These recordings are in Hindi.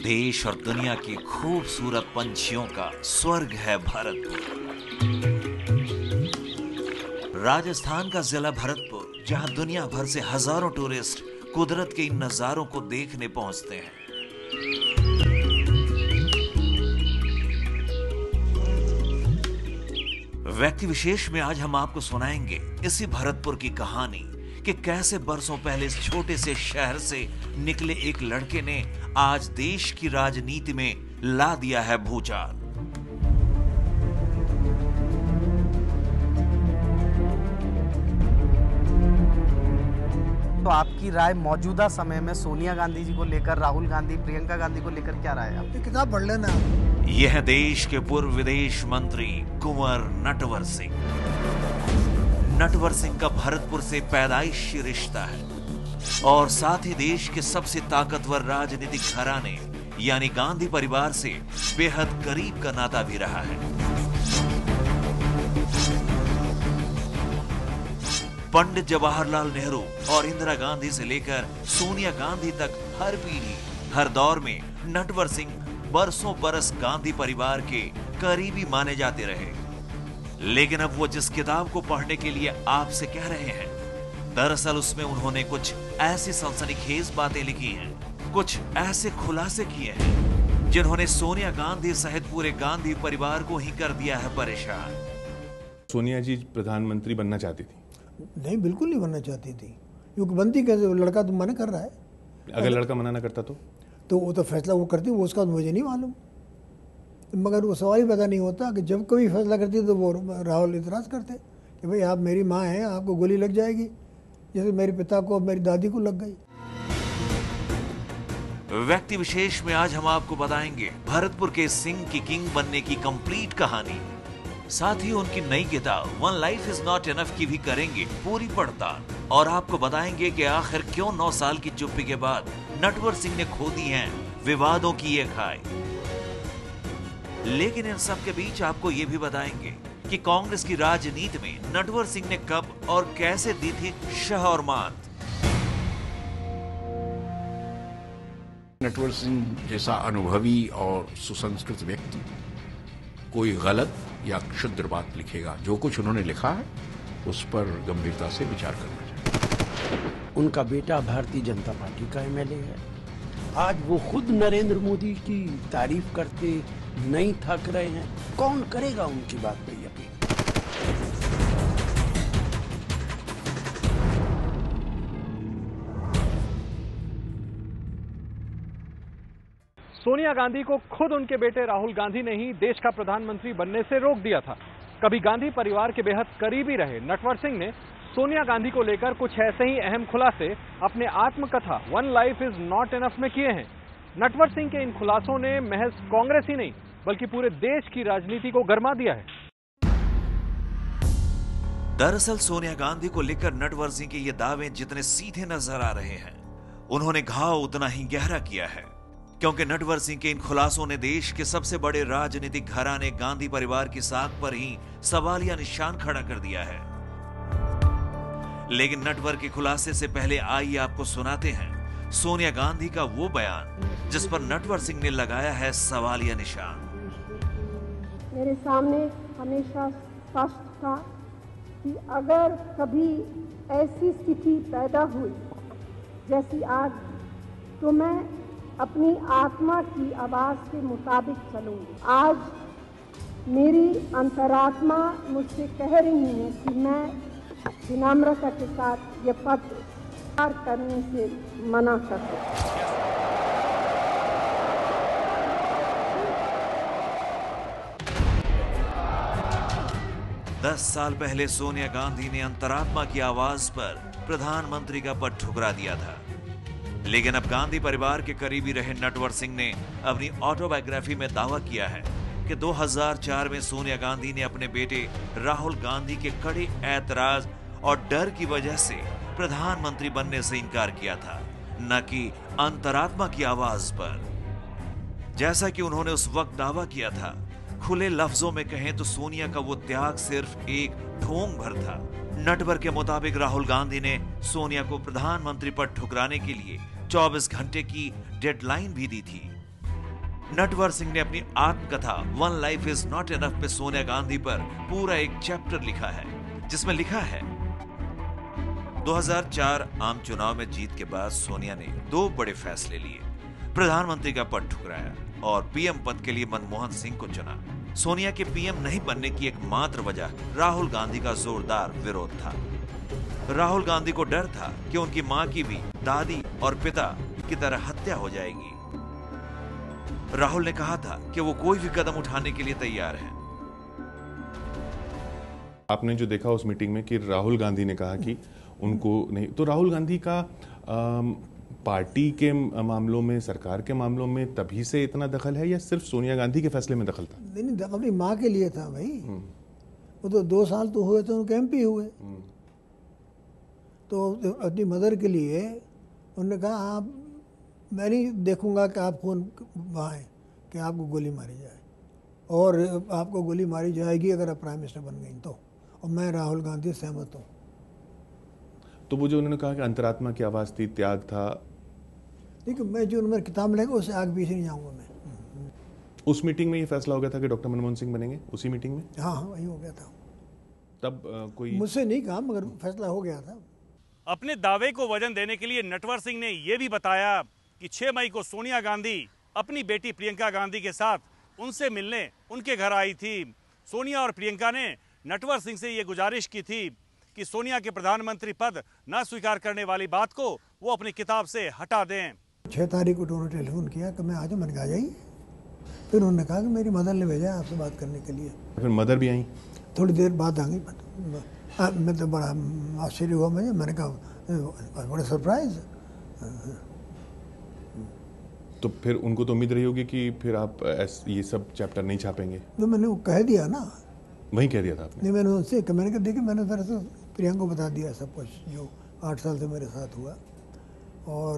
देश और दुनिया की खूबसूरत पंछियों का स्वर्ग है भरतपुर। राजस्थान का जिला भरतपुर, जहां दुनिया भर से हजारों टूरिस्ट कुदरत के इन नजारों को देखने पहुंचते हैं। व्यक्ति विशेष में आज हम आपको सुनाएंगे इसी भरतपुर की कहानी कि कैसे बरसों पहले इस छोटे से शहर से निकले एक लड़के ने आज देश की राजनीति में ला दिया है भूचाल। तो आपकी राय मौजूदा समय में सोनिया गांधी जी को लेकर, राहुल गांधी, प्रियंका गांधी को लेकर क्या राय है आपकी? किताब पढ़ लेना। यह है देश के पूर्व विदेश मंत्री कुंवर नटवर सिंह। नटवर सिंह का भरतपुर से पैदाइशी रिश्ता है और साथ ही देश के सबसे ताकतवर राजनीतिक घराने यानी गांधी परिवार से बेहद करीब का नाता भी रहा है। पंडित जवाहरलाल नेहरू और इंदिरा गांधी से लेकर सोनिया गांधी तक हर पीढ़ी, हर दौर में नटवर सिंह बरसों बरस गांधी परिवार के करीबी माने जाते रहे। लेकिन अब वो जिस किताब को पढ़ने के लिए आपसे कह रहे हैं, दरअसल उसमें उन्होंने कुछ ऐसी सनसनीखेज बातें लिखी हैं, कुछ ऐसे खुलासे किए हैं जिन्होंने सोनिया गांधी सहित पूरे गांधी परिवार को ही कर दिया है परेशान। सोनिया जी प्रधानमंत्री बनना चाहती थी? नहीं, बिल्कुल नहीं बनना चाहती थी, क्योंकि बनती कैसे? लड़का तो मना कर रहा है। अगर लड़का मना ना करता तो वो तो फैसला वो करती, वो उसका मुझे नहीं मालूम। मगर वो सवाल ही पैदा नहीं होता कि जब कभी फैसला करती तो वो राहुल इतराज़ करते कि भाई आप मेरी माँ हैं, आपको गोली लग जाएगी, जैसे मेरे पिता को, मेरी दादी को लग गई। व्यक्ति विशेष में आज हम आपको बताएंगे भरतपुर के सिंह की किंग बनने की कंप्लीट कहानी। साथ ही उनकी नई किताब one life is not enough की भी करेंगे पूरी पड़ताल और आपको बताएंगे कि आखिर क्यों 9 साल की चुप्पी के बाद नटवर सिंह ने खो दी हैं विवादों की ये खाई। लेकिन इन सब के बीच आपको ये भी बताएंगे कि कांग्रेस की राजनीति में नटवर सिंह ने कब और कैसे दी थी शह और मात। नटवर सिंह जैसा अनुभवी और सुसंस्कृत व्यक्ति कोई गलत या क्षुद्र बात लिखेगा, जो कुछ उन्होंने लिखा है उस पर गंभीरता से विचार करना चाहिए। उनका बेटा भारतीय जनता पार्टी का एमएलए है। आज वो खुद नरेंद्र मोदी की तारीफ करते नहीं थक रहे हैं। कौन करेगा उनकी बात पे यकीन? सोनिया गांधी को खुद उनके बेटे राहुल गांधी ने ही देश का प्रधानमंत्री बनने से रोक दिया था। कभी गांधी परिवार के बेहद करीबी रहे नटवर सिंह ने सोनिया गांधी को लेकर कुछ ऐसे ही अहम खुलासे अपने आत्मकथा one life is not enough में किए हैं। नटवर सिंह के इन खुलासों ने महज कांग्रेस ही नहीं बल्कि पूरे देश की राजनीति को गरमा दिया है। दरअसल सोनिया गांधी को लेकर नटवर सिंह के ये दावे जितने सीधे नजर आ रहे हैं, उन्होंने घाव उतना ही गहरा किया है, क्योंकि नटवर सिंह के इन खुलासों ने देश के सबसे बड़े राजनीतिक घराने गांधी परिवार की साख पर ही सवालिया निशान खड़ा कर दिया है। लेकिन नटवर के खुलासे से पहले आइए आपको सुनाते हैं सोनिया गांधी का वो बयान जिस पर नटवर सिंह ने लगाया है सवालिया निशान। मेरे सामने हमेशा स्पष्ट था कि अगर कभी ऐसी स्थिति पैदा हुई जैसी आज, तो मैं अपनी आत्मा की आवाज के मुताबिक चलूंगी। आज मेरी अंतरात्मा मुझसे कह रही है कि मैं विनम्रता के साथ यह पद स्वीकार करने से मना कर दूं। 10 साल पहले सोनिया गांधी ने अंतरात्मा की आवाज पर प्रधानमंत्री का पद ठुकरा दिया था। लेकिन अब गांधी परिवार के करीबी रहे नटवर सिंह ने अपनी ऑटोबायोग्राफी में दावा किया है कि 2004 में सोनिया गांधी ने अपने बेटे राहुल गांधी के कड़े ऐतराज और डर की वजह से प्रधानमंत्री बनने से इनकार किया था, न कि अंतरात्मा की आवाज पर। जैसा कि उन्होंने उस वक्त दावा किया था, खुले लफ्जों में कहें तो सोनिया का वो त्याग सिर्फ एक ढोंग भर था। नटवर के मुताबिक राहुल गांधी ने सोनिया को प्रधानमंत्री पद ठुकराने के लिए 24 घंटे की डेडलाइन भी दी थी। नटवर सिंह ने अपनी आत्मकथा one life is not enough में सोनिया गांधी पर पूरा एक चैप्टर लिखा है, जिसमें लिखा है 2004 आम चुनाव में जीत के बाद सोनिया ने 2 बड़े फैसले लिए। प्रधानमंत्री का पद ठुकराया और पीएम पद के लिए मनमोहन सिंह को चुना। सोनिया के पीएम नहीं बनने की एकमात्र वजह राहुल गांधी का जोरदार विरोध था। राहुल गांधी को डर था कि उनकी मां की भी दादी और पिता की तरह हत्या हो जाएगी। राहुल ने कहा था कि वो कोई भी कदम उठाने के लिए तैयार हैं। आपने जो देखा उस मीटिंग में कि राहुल गांधी ने कहा कि उनको नहीं, तो राहुल गांधी का पार्टी के मामलों में, सरकार के मामलों में तभी से इतना दखल है या सिर्फ सोनिया गांधी के फैसले में दखल था? नहीं, अपनी माँ के लिए था भाई। वो तो 2 साल तो हुए थे उनके एमपी हुए, तो अपनी मदर के लिए उन्होंने कहा आप, मैं नहीं देखूंगा कि आप खून बहाएं कि आपको गोली मारी जाए, और आपको गोली मारी जाएगी अगर आप प्राइम मिनिस्टर बन गई तो। और मैं राहुल गांधी सहमत हूँ। तो वो जो उन्होंने कहा कि अंतरात्मा की आवाज़ थी, त्याग था, देखिए मैं जो मेरी किताब लेगा उससे आगे पीछे नहीं जाऊँगा मैं। उस मीटिंग में ये फैसला हो गया था कि डॉक्टर मनमोहन सिंह बनेंगे? उसी मीटिंग में? हाँ वही हो गया था। तब कोई मुझसे नहीं कहा मगर फैसला हो गया था। अपने दावे को वजन देने के लिए नटवर सिंह ने यह भी बताया कि 6 मई को सोनिया गांधी अपनी बेटी प्रियंका गांधी के साथ उनसे मिलने उनके घर आई थी। सोनिया और प्रियंका ने नटवर सिंह से ये गुजारिश की थी कि सोनिया के प्रधानमंत्री पद न स्वीकार करने वाली बात को वो अपनी किताब से हटा दें। 6 तारीख को उन्होंने टेलीफोन किया कि मैं आज मैंने कहा जाइए। फिर उन्होंने कहा कि मेरी मदर ने भेजा है आपसे बात करने के लिए। फिर मदर भी आई? थोड़ी देर बाद आ गई। मैं तो बड़ा आश्चर्य हुआ मुझे, मैंने कहा बड़ा सरप्राइज। तो फिर उनको तो उम्मीद रही होगी कि फिर आप ये सब चैप्टर नहीं छापेंगे? तो मैंने वो कह दिया ना, वही कह दिया था आपने? नहीं, मैंने उनसे मैंने कहा देखिए मैंने दरअसल प्रियंका को बता दिया सब कुछ जो 8 साल से मेरे साथ हुआ, और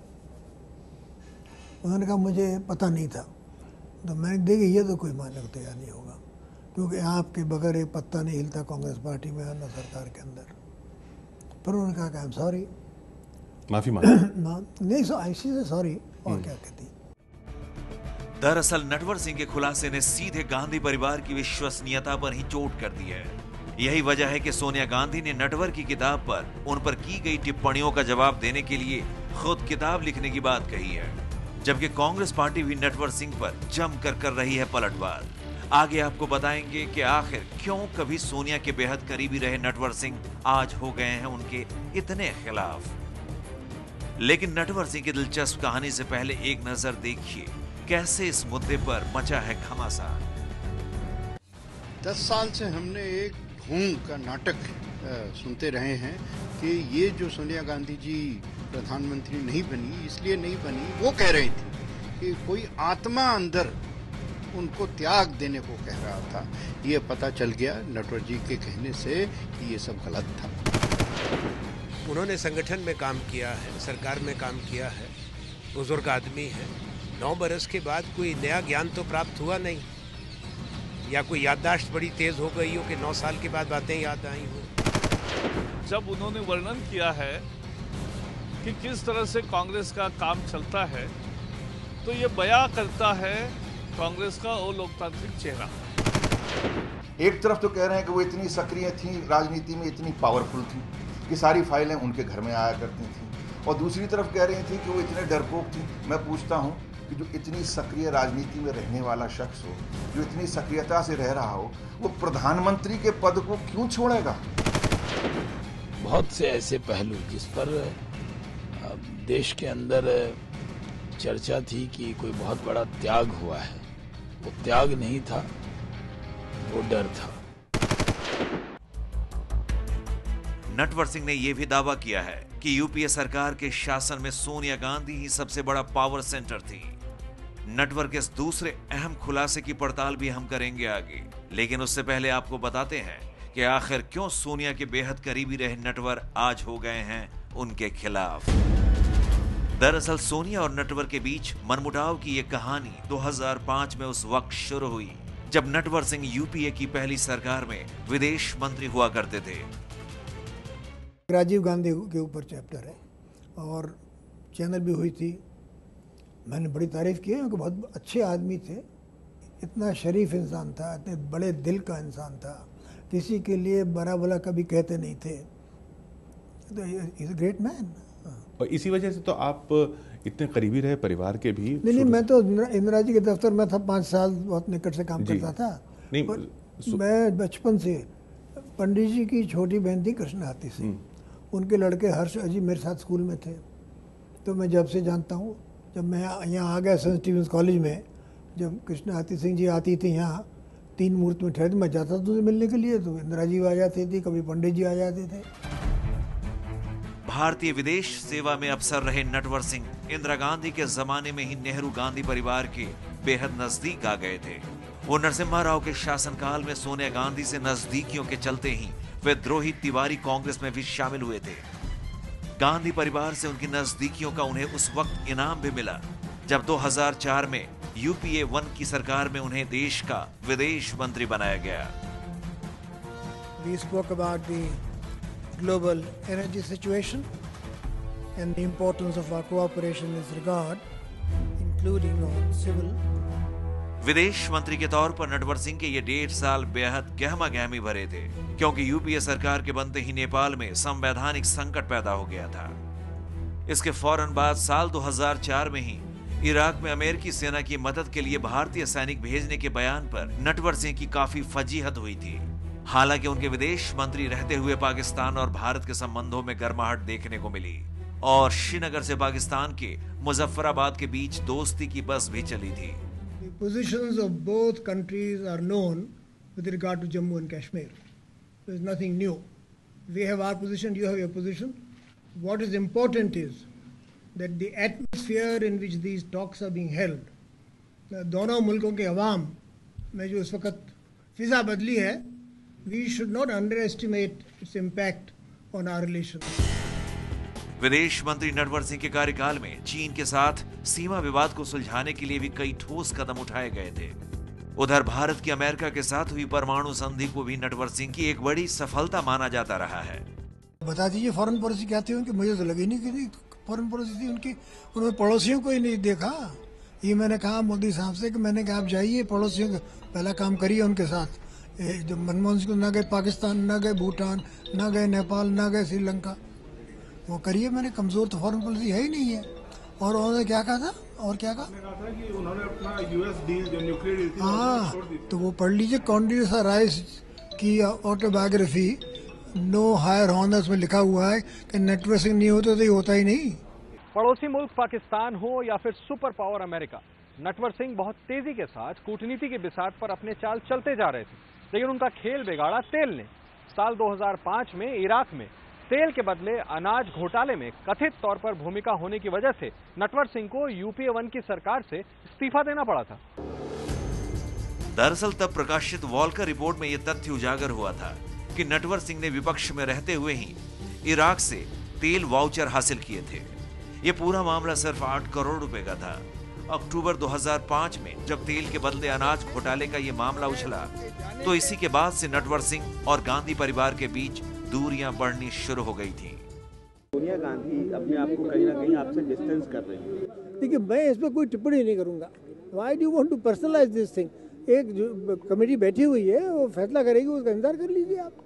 उन्होंने कहा मुझे पता नहीं था। तो मैंने देखी ये तो कोई मानने को तैयार नहीं होगा, क्योंकि आपके बगैर एक पत्ता नहीं हिलता कांग्रेस पार्टी में और न सरकार के अंदर। पर उन्होंने कहा कि आई एम सॉरी, माफी मांगी? नहीं, ऐसी से सॉरी, और क्या कहती। दरअसल नटवर सिंह के खुलासे ने सीधे गांधी परिवार की विश्वसनीयता पर ही चोट कर दी है। यही वजह है कि सोनिया गांधी ने नटवर की किताब पर उन पर की गई टिप्पणियों का जवाब देने के लिए खुद किताब लिखने की बात कही है, जबकि कांग्रेस पार्टी भी नटवर सिंह पर जमकर कर रही है पलटवार। आगे आपको बताएंगे कि आखिर क्यों कभी सोनिया के बेहद करीबी रहे नटवर सिंह आज हो गए हैं उनके इतने खिलाफ। लेकिन नटवर सिंह की दिलचस्प कहानी से पहले एक नजर देखिए कैसे इस मुद्दे पर मचा है घमासान। 10 साल से हमने एक ढोंग का नाटक सुनते रहे हैं कि ये जो सोनिया गांधी जी प्रधानमंत्री नहीं बनी, इसलिए नहीं बनी, वो कह रही थी कि कोई आत्मा अंदर उनको त्याग देने को कह रहा था। ये पता चल गया नटवर जी के कहने से कि ये सब गलत था। उन्होंने संगठन में काम किया है, सरकार में काम किया है, बुजुर्ग आदमी है। 9 बरस के बाद कोई नया ज्ञान तो प्राप्त हुआ नहीं, या कोई याददाश्त बड़ी तेज हो गई हो कि 9 साल के बाद बातें याद आई हो। जब उन्होंने वर्णन किया है कि किस तरह से कांग्रेस का काम चलता है, तो ये बयां करता है कांग्रेस का अलोकतांत्रिक चेहरा। एक तरफ तो कह रहे हैं कि वो इतनी सक्रिय थी राजनीति में, इतनी पावरफुल थी कि सारी फाइलें उनके घर में आया करती थी, और दूसरी तरफ कह रही थी कि वो इतने डरपोक थी। मैं पूछता हूँ कि जो इतनी सक्रिय राजनीति में रहने वाला शख्स हो, जो इतनी सक्रियता से रह रहा हो, वो प्रधानमंत्री के पद को क्यों छोड़ेगा? बहुत से ऐसे पहलू जिस पर देश के अंदर चर्चा थी कि कोई बहुत बड़ा त्याग हुआ है, वो त्याग नहीं था, वो डर था। नटवर सिंह ने यह भी दावा किया है कि यूपीए सरकार के शासन में सोनिया गांधी ही सबसे बड़ा पावर सेंटर थी। नटवर के इस दूसरे अहम खुलासे की पड़ताल भी हम करेंगे आगे, लेकिन उससे पहले आपको बताते हैं कि आखिर क्यों सोनिया के बेहद करीबी रहे नटवर आज हो गए हैं उनके खिलाफ। दरअसल सोनिया और नटवर के बीच मनमुटाव की यह कहानी 2005 में उस वक्त शुरू हुई जब नटवर सिंह यूपीए की पहली सरकार में विदेश मंत्री हुआ करते थे। राजीव गांधी के ऊपर चैप्टर है और चैनल भी हुई थी, मैंने बड़ी तारीफ़ की है, उनके बहुत अच्छे आदमी थे, इतना शरीफ इंसान था, इतने बड़े दिल का इंसान था, किसी के लिए बड़ा भला कभी कहते नहीं थे, तो इज अ ग्रेट मैन। और इसी वजह से तो आप इतने करीबी रहे परिवार के भी। नहीं, मैं तो इंदिरा जी के दफ्तर में था, 5 साल बहुत निकट से काम करता था। नहीं, मैं बचपन से, पंडित जी की छोटी बहन थी कृष्ण हाथी सिंह, उनके लड़के हर्ष अजी मेरे साथ स्कूल में थे, तो मैं जब से जानता हूँ। जब मैं यहाँ आ गया सेंट स्टीफेंस कॉलेज में, जब कृष्ण हाथी सिंह जी आती थी यहाँ 3 मुहूर्त में ठहर, मैं जाता था उनसे मिलने के लिए, तो इंदिरा जी आ जाती थी, कभी पंडित जी आ जाते थे। भारतीय विदेश सेवा में अफसर रहे नटवर सिंह इंदिरा गांधी के जमाने में ही नेहरू गांधी परिवार के बेहद नजदीक आ गए थे। वो नरसिम्हा राव के शासनकाल में सोनिया गांधी से नजदीकियों के चलते ही विद्रोही तिवारी कांग्रेस में भी शामिल हुए थे। गांधी परिवार से उनकी नजदीकियों का उन्हें उस वक्त इनाम भी मिला जब 2004 में UPA 1 की सरकार में उन्हें देश का विदेश मंत्री बनाया गया। We spoke about the global energy situation and the importance of our cooperation in this regard, including on civil. विदेश मंत्री के तौर पर नटवर सिंह के ये 1.5 साल बेहद गहमा गहमी भरे थे, क्योंकि UPA सरकार के बनते ही नेपाल में संवैधानिक संकट पैदा हो गया था। इसके फौरन बाद साल 2004 में ही इराक में अमेरिकी सेना की मदद के लिए भारतीय सैनिक भेजने के बयान पर नटवर सिंह की काफी फजीहत हुई थी। हालांकि उनके विदेश मंत्री रहते हुए पाकिस्तान और भारत के संबंधों में गर्माहट देखने को मिली और श्रीनगर से पाकिस्तान के मुजफ्फराबाद के बीच दोस्ती की बस भी चली थी। The positions of both countries are known with regard to Jammu and Kashmir. There is nothing new. We have our position, you have your position. What is important is that the atmosphere in which these talks are being held, दोनों मुल्कों के अवाम में जो इस वक्त फिजा बदली है, we should not underestimate its impact on our relations. विदेश मंत्री नटवर सिंह के कार्यकाल में चीन के साथ सीमा विवाद को सुलझाने के लिए भी कई ठोस कदम उठाए गए थे। उधर भारत की अमेरिका के साथ हुई परमाणु संधि को भी नटवर सिंह की एक बड़ी सफलता माना जाता रहा है। बता दीजिए फॉरेन पॉलिसी क्या थी उनकी, मुझे तो लगी नहीं कि फॉरेन पॉलिसी थी उनकी। उन्होंने पड़ोसियों को ही नहीं देखा। ये मैंने कहा मोदी साहब से कि मैंने कहा आप जाइए पड़ोसियों का पहला काम करिए उनके साथ। जब मनमोहन सिंह न गए पाकिस्तान, न गए भूटान, न गए नेपाल, न गए श्रीलंका, वो करिए। मैंने कमजोर तो फॉरेन पॉलिसी है ही नहीं है। और उन्होंने क्या कहा था, और क्या कहा कि उन्होंने अपना US डील जो न्यूक्लियर डील थी, हाँ, तो वो पढ़ लीजिए कॉन्डोलीसा राइस की ऑटोबायोग्राफी, नो हायर हॉनर्स में लिखा हुआ है कि नटवर सिंह नहीं होते तो ये होता ही नहीं। पड़ोसी मुल्क पाकिस्तान हो या फिर super power America, Natwar Singh बहुत तेजी के साथ कूटनीति की बिसात पर अपने चाल चलते जा रहे थे, लेकिन उनका खेल बिगाड़ा तेल ने। साल 2005 में इराक में तेल के बदले अनाज घोटाले में कथित तौर पर भूमिका होने की वजह से नटवर सिंह को UPA 1 की सरकार से इस्तीफा देना पड़ा था। दरअसल तब प्रकाशित वॉल्कर रिपोर्ट में यह तथ्य उजागर हुआ था कि नटवर सिंह ने विपक्ष में रहते हुए ही इराक से तेल वाउचर हासिल किए थे। यह पूरा मामला सिर्फ 8 करोड़ रुपए का था। अक्टूबर 2005 में जब तेल के बदले अनाज घोटाले का यह मामला उछला, तो इसी के बाद से नटवर सिंह और गांधी परिवार के बीच दूरियां बढ़नी शुरू हो गई थी। सोनिया गांधी अपने आप को कहीं ना कहीं आपसे डिस्टेंस कर रही है। देखिए, मैं इस पर कोई टिप्पणी नहीं करूंगा। Why do you want to personalise this thing? एक जो कमेटी बैठी हुई है वो फैसला करेगी, उसका इंतजार कर लीजिए आप।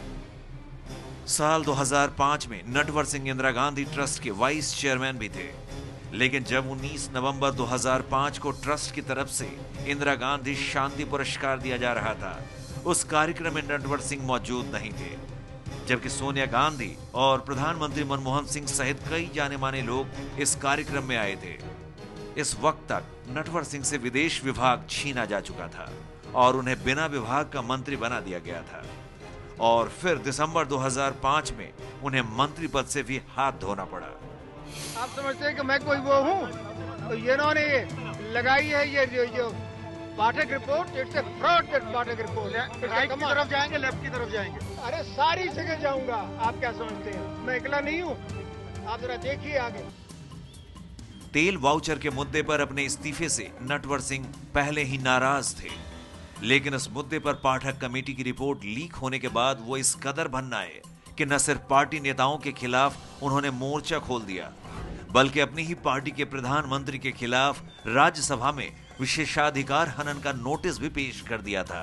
साल 2005 में नटवर सिंह इंदिरा गांधी ट्रस्ट के वाइस चेयरमैन भी थे, लेकिन जब 19 नवंबर 2005 को ट्रस्ट की तरफ से इंदिरा गांधी शांति पुरस्कार दिया जा रहा था, उस कार्यक्रम में नटवर सिंह मौजूद नहीं थे, जबकि सोनिया गांधी और प्रधानमंत्री मनमोहन सिंह सहित कई जाने माने लोग इस कार्यक्रम में आए थे। इस वक्त तक नटवर सिंह से विदेश विभाग छीना जा चुका था और उन्हें बिना विभाग का मंत्री बना दिया गया था, और फिर दिसंबर 2005 में उन्हें मंत्री पद से भी हाथ धोना पड़ा। आप समझते हैं कि मैं कोई वो हूँ? तो ये इन्होंने लगाई है ये जो Pathak report, it's a fraud that Pathak report है। राइट की तरफ जाएंगे, लेफ्ट की तरफ जाएंगे? अरे सारी जगह जाऊंगा। आप क्या समझते हैं मैं अकेला नहीं हूँ? आप जरा देखिए आगे। तेल वाउचर के मुद्दे पर अपने इस्तीफे से नटवर सिंह पहले ही नाराज थे, लेकिन इस मुद्दे पर पाठक कमेटी की रिपोर्ट लीक होने के बाद वो इस कदर भन्न आए कि न सिर्फ पार्टी नेताओं के खिलाफ उन्होंने मोर्चा खोल दिया, बल्कि अपनी ही पार्टी के प्रधानमंत्री के खिलाफ राज्यसभा में विशेषाधिकार हनन का नोटिस भी पेश कर दिया था।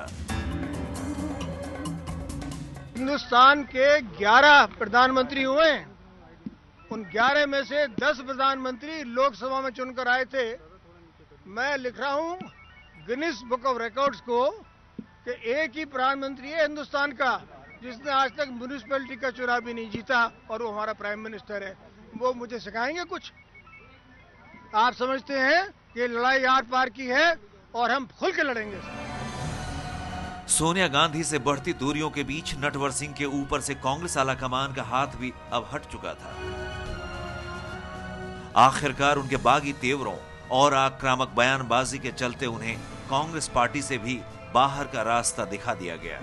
हिंदुस्तान के 11 प्रधानमंत्री हुए, उन 11 में से 10 प्रधानमंत्री लोकसभा में चुनकर आए थे। मैं लिख रहा हूं गिनीज बुक ऑफ रिकॉर्ड्स को कि एक ही प्रधानमंत्री है हिंदुस्तान का जिसने आज तक म्यूनिसिपैलिटी का चुनाव भी नहीं जीता, और वो हमारा प्राइम मिनिस्टर है। वो मुझे सिखाएंगे कुछ? आप समझते हैं कि लड़ाई आर पार की है और हम खुल के लड़ेंगे। सोनिया गांधी से बढ़ती दूरियों के बीच नटवर सिंह के ऊपर से कांग्रेस आलाकमान का हाथ भी अब हट चुका था। आखिरकार उनके बागी तेवरों और आक्रामक बयानबाजी के चलते उन्हें कांग्रेस पार्टी से भी बाहर का रास्ता दिखा दिया गया।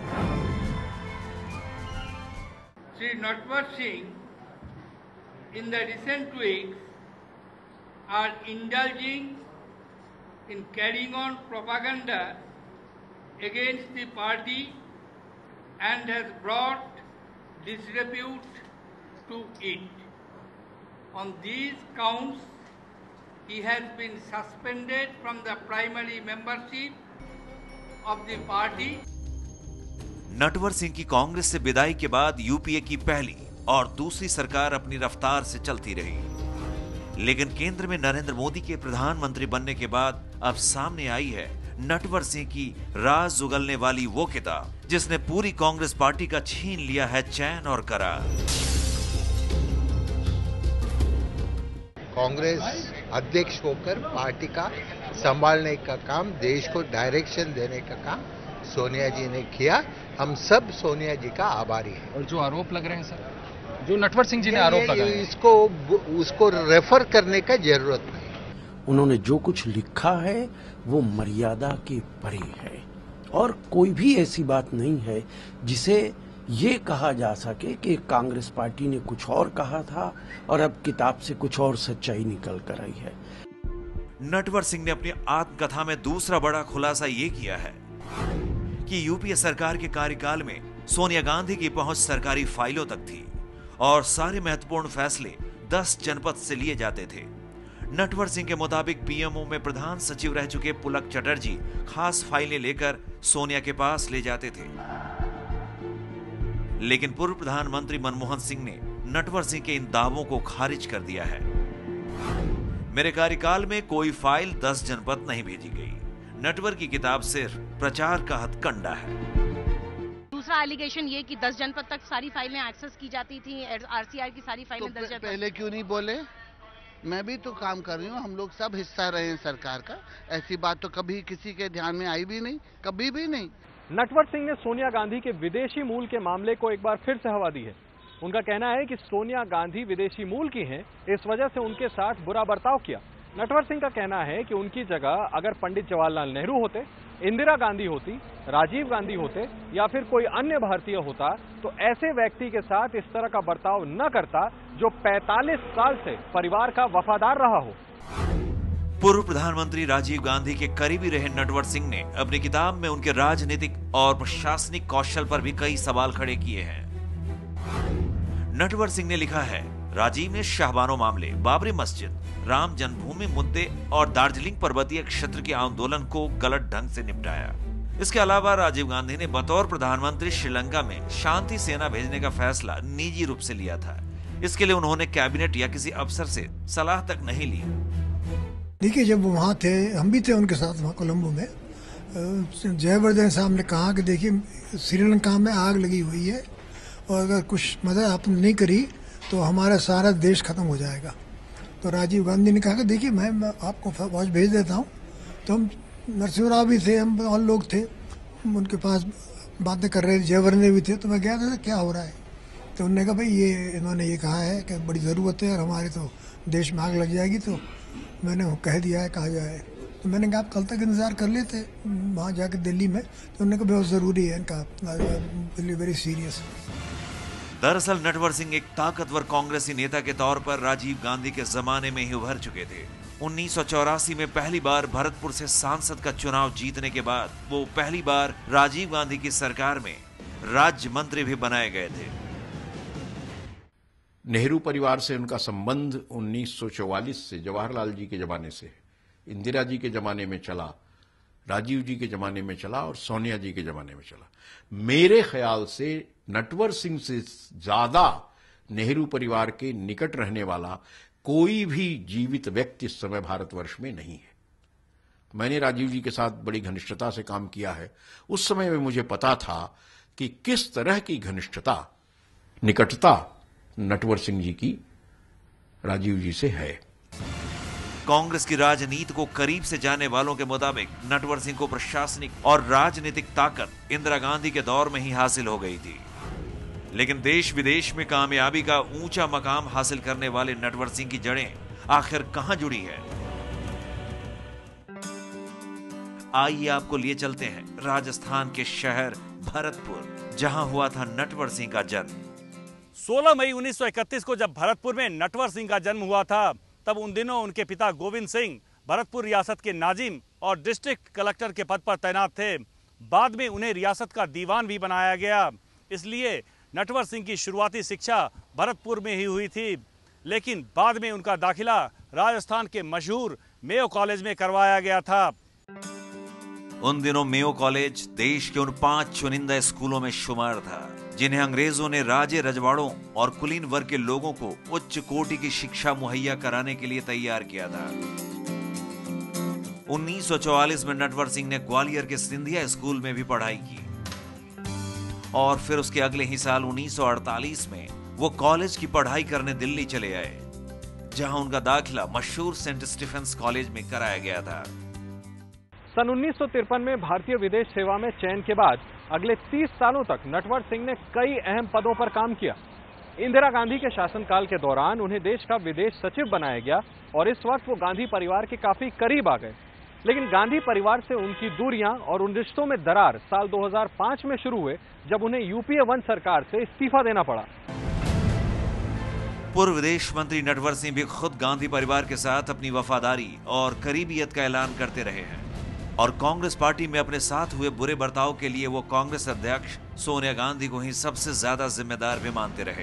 Shri Natwar Singh in the recent weeks are indulging in carrying on propaganda against the party and has brought disrepute to it. On these counts, he has been suspended from the primary membership of the party. Natwar Singh की कांग्रेस से विदाई के बाद यूपीए की पहली और दूसरी सरकार अपनी रफ्तार से चलती रही, लेकिन केंद्र में नरेंद्र मोदी के प्रधानमंत्री बनने के बाद अब सामने आई है नटवर सिंह की राज उगलने वाली वो किताब, जिसने पूरी कांग्रेस पार्टी का छीन लिया है चैन और करार। कांग्रेस अध्यक्ष होकर पार्टी का संभालने का काम, देश को डायरेक्शन देने का काम सोनिया जी ने किया। हम सब सोनिया जी का आभारी हैं। और जो आरोप लग रहे हैं सर, जो नटवर सिंह जी ने आरोप लगाए, इसको उसको रेफर करने का जरूरत नहीं। उन्होंने जो कुछ लिखा है वो मर्यादा के परे है, और कोई भी ऐसी बात नहीं है जिसे ये कहा जा सके कि कांग्रेस पार्टी ने कुछ और कहा था और अब किताब से कुछ और सच्चाई निकल कर आई है। नटवर सिंह ने अपनी आत्मकथा में दूसरा बड़ा खुलासा ये किया है कि यूपीए सरकार के कार्यकाल में सोनिया गांधी की पहुंच सरकारी फाइलों तक थी और सारे महत्वपूर्ण फैसले 10 जनपद से लिए जाते थे। नटवर सिंह के मुताबिक पीएमओ में प्रधान सचिव रह चुके पुलक चटर्जी खास फाइलें लेकर सोनिया के पास ले जाते थे, लेकिन पूर्व प्रधानमंत्री मनमोहन सिंह ने नटवर सिंह के इन दावों को खारिज कर दिया है। मेरे कार्यकाल में कोई फाइल 10 जनपद नहीं भेजी गई। नटवर की किताब सिर्फ प्रचार का हथकंडा है। दूसरा एलिगेशन ये कि 10 जनपद तक सारी फाइलें एक्सेस की जाती थी, आरसीआर की सारी फाइलें दर्ज तो पहले क्यों नहीं बोले? मैं भी तो काम कर रही हूँ, हम लोग सब हिस्सा रहे हैं सरकार का। ऐसी बात तो कभी किसी के ध्यान में आई भी नहीं, कभी भी नहीं। नटवर सिंह ने सोनिया गांधी के विदेशी मूल के मामले को एक बार फिर से हवा दी है। उनका कहना है कि सोनिया गांधी विदेशी मूल की हैं, इस वजह से उनके साथ बुरा बर्ताव किया। नटवर सिंह का कहना है कि उनकी जगह अगर पंडित जवाहरलाल नेहरू होते, इंदिरा गांधी होती, राजीव गांधी होते या फिर कोई अन्य भारतीय होता तो ऐसे व्यक्ति के साथ इस तरह का बर्ताव न करता जो 45 साल से परिवार का वफादार रहा हो। पूर्व प्रधानमंत्री राजीव गांधी के करीबी रहे नटवर सिंह ने अपनी किताब में उनके राजनीतिक और प्रशासनिक कौशल पर भी कई सवाल खड़े किए हैं। नटवर सिंह ने लिखा है, राजीव ने शाहबानो मामले, बाबरी मस्जिद, राम जन्मभूमि मुद्दे और दार्जिलिंग पर्वतीय क्षेत्र के आंदोलन को गलत ढंग से निपटाया। इसके अलावा राजीव गांधी ने बतौर प्रधानमंत्री श्रीलंका में शांति सेना भेजने का फैसला निजी रूप से लिया था। इसके लिए उन्होंने कैबिनेट या किसी अफसर से सलाह तक नहीं ली। देखिए, जब वो वहाँ थे, हम भी थे उनके साथ वहाँ कोलंबो में, जयवर्धन साहब ने कहा कि देखिए श्रीलंका में आग लगी हुई है और अगर कुछ मदद आपने नहीं करी तो हमारा सारा देश खत्म हो जाएगा। तो राजीव गांधी ने कहा कि देखिए मैं आपको फौज भेज देता हूँ। तो हम नरसिंह राव भी थे, हम और लोग थे, उनके पास बातें कर रहे थे, जयवर्धन भी थे। तो मैं गया था क्या हो रहा है, तो उन्होंने कहा भाई ये इन्होंने ये कहा है कि बड़ी ज़रूरत है और हमारे तो देश में आग लग जाएगी। तो मैंने कह दिया है कहा जाए। तो मैंने कहा आप कल तक इंतज़ार कर लेते वहाँ जाकर दिल्ली में। तो उन्होंने कहा बहुत ज़रूरी है, इनका वेरी सीरियस। दरअसल नटवर सिंह एक ताकतवर कांग्रेसी नेता के तौर पर राजीव गांधी के जमाने में ही उभर चुके थे। 1984 में पहली बार भरतपुर से सांसद का चुनाव जीतने के बाद वो पहली बार राजीव गांधी की सरकार में राज्य मंत्री भी बनाए गए थे। नेहरू परिवार से उनका संबंध 1944 से जवाहरलाल जी के जमाने से, इंदिरा जी के जमाने में चला, राजीव जी के जमाने में चला और सोनिया जी के जमाने में चला। मेरे ख्याल से नटवर सिंह से ज्यादा नेहरू परिवार के निकट रहने वाला कोई भी जीवित व्यक्ति इस समय भारतवर्ष में नहीं है। मैंने राजीव जी के साथ बड़ी घनिष्ठता से काम किया है। उस समय में मुझे पता था कि किस तरह की घनिष्ठता, निकटता नटवर सिंह जी की राजीव जी से है। कांग्रेस की राजनीति को करीब से जानने वालों के मुताबिक नटवर सिंह को प्रशासनिक और राजनीतिक ताकत इंदिरा गांधी के दौर में ही हासिल हो गई थी, लेकिन देश विदेश में कामयाबी का ऊंचा मकाम हासिल करने वाले नटवर सिंह की जड़ें आखिर कहां जुड़ी है? आइए आपको लिए चलते हैं राजस्थान के शहर भरतपुर, जहां हुआ था नटवर सिंह का जन्म। 16 मई 1931 को जब भरतपुर में नटवर सिंह का जन्म हुआ था, तब उन दिनों उनके पिता गोविंद सिंह भरतपुर रियासत के नाजिम और डिस्ट्रिक्ट कलेक्टर के पद पर तैनात थे। बाद में उन्हें रियासत का दीवान भी बनाया गया, इसलिए नटवर सिंह की शुरुआती शिक्षा भरतपुर में ही हुई थी। लेकिन बाद में उनका दाखिला राजस्थान के मशहूर मेयो कॉलेज में करवाया गया था। उन दिनों मेयो कॉलेज देश के उन 5 चुनिंदा स्कूलों में शुमार था जिन्हें अंग्रेजों ने राजे रजवाड़ों और कुलीन वर्ग के लोगों को उच्च कोटि की शिक्षा मुहैया कराने के लिए तैयार किया था। 1944 में नटवर सिंह ने ग्वालियर के सिंधिया स्कूल में भी पढ़ाई की और फिर उसके अगले ही साल 1948 में वो कॉलेज की पढ़ाई करने दिल्ली चले आए, जहां उनका दाखिला मशहूर सेंट स्टीफेंस कॉलेज में कराया गया था। सन 1953 में भारतीय विदेश सेवा में चयन के बाद अगले 30 सालों तक नटवर सिंह ने कई अहम पदों पर काम किया। इंदिरा गांधी के शासनकाल के दौरान उन्हें देश का विदेश सचिव बनाया गया और इस वक्त वो गांधी परिवार के काफी करीब आ गए। लेकिन गांधी परिवार से उनकी दूरियां और उन रिश्तों में दरार साल 2005 में शुरू हुए, जब उन्हें यूपीए 1 सरकार से इस्तीफा देना पड़ा। पूर्व विदेश मंत्री नटवर सिंह भी खुद गांधी परिवार के साथ अपनी वफादारी और करीबियत का ऐलान करते रहे हैं और कांग्रेस पार्टी में अपने साथ हुए बुरे बर्ताव के लिए वो कांग्रेस अध्यक्ष सोनिया गांधी को ही सबसे ज्यादा जिम्मेदार भी मानते रहे।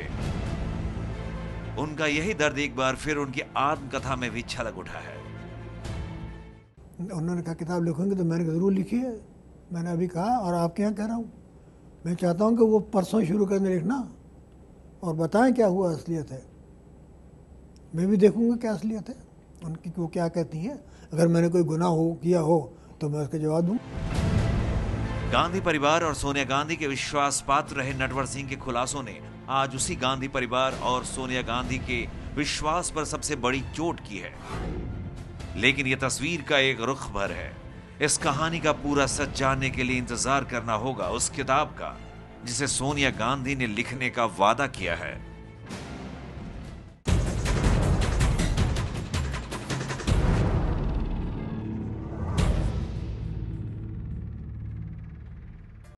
उनका यही दर्द एक बार फिर उनकी आत्मकथा में भी छलक उठा है। उन्होंने कहा किताब लिखूंगे तो मैंने जरूर लिखी है। मैंने अभी कहा और आपके यहाँ कह रहा हूँ, मैं चाहता हूँ कि वो परसों शुरू करने लिखना और बताएं क्या हुआ असलियत है। मैं भी देखूंगा क्या असलियत है उनकी, वो क्या कहती हैं। अगर मैंने कोई गुनाह हो किया हो तो मैं उसका जवाब दूं। गांधी परिवार और सोनिया गांधी के विश्वास पात्र रहे नटवर सिंह के खुलासों ने आज उसी गांधी परिवार और सोनिया गांधी के विश्वास पर सबसे बड़ी चोट की है। लेकिन यह तस्वीर का एक रुख भर है। इस कहानी का पूरा सच जानने के लिए इंतजार करना होगा उस किताब का जिसे सोनिया गांधी ने लिखने का वादा किया है।